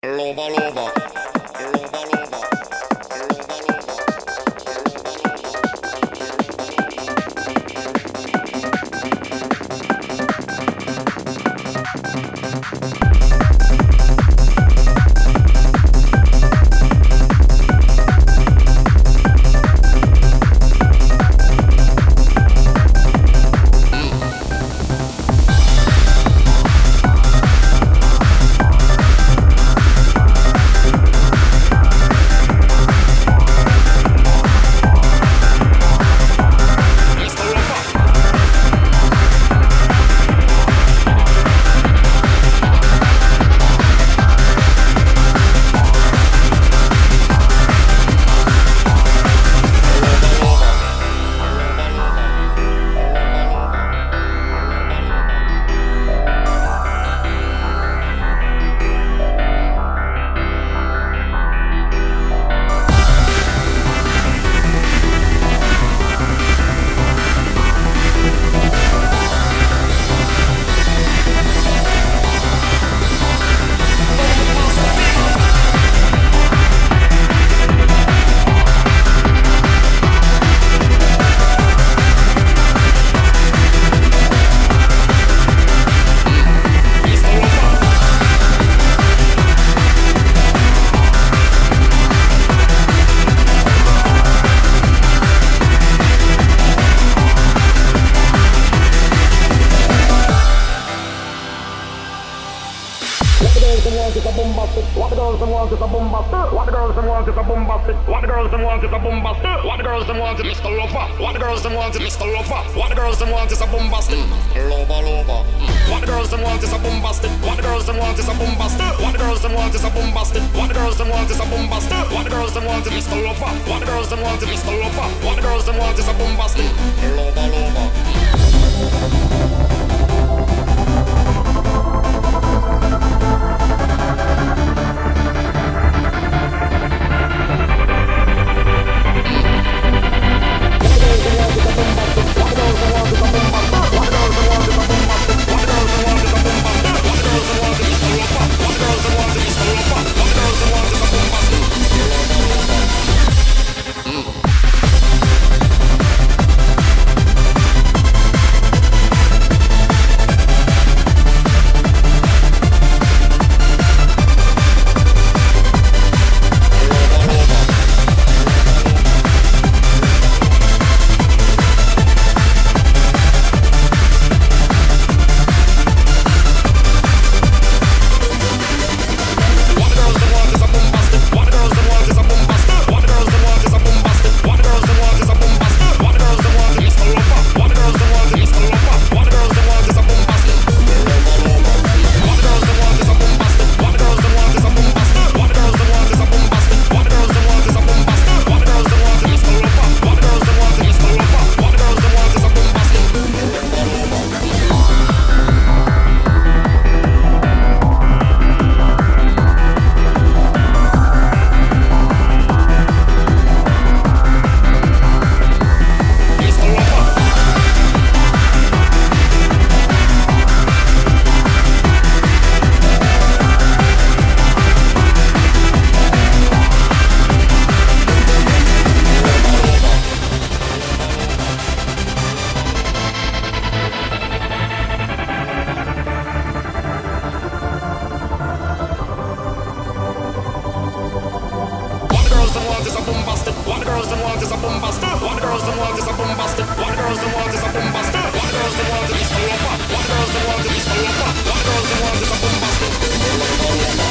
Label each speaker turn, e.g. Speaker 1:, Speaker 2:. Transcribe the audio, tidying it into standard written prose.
Speaker 1: Lover, lover, lover, lover. What the girls them want is a bombastic. What the girls them want is a bombastic. What the girls them want is a bombastic. What the girls them want is Mr. Lover. What the girls them want is Mr. Lover. What the girls them want is a bombastic. Lover, lover. What the girls them want is a bombastic. What the girls them want is a bombastic. What the girls them want is a bombastic. What the girls them want is a bombastic. What the girls them want is Mr. Lover. What the girls them want is Mr. Lover. What the girls them want is a bombastic. Lover, lover. What the girls them want is a bombastic. What the girls them want is a bombastic. What the girls them want is a bombastic. What the girls them want is Mr. Lover. What the girls them want is Mr. Lover. What the girls them want is a bombastic.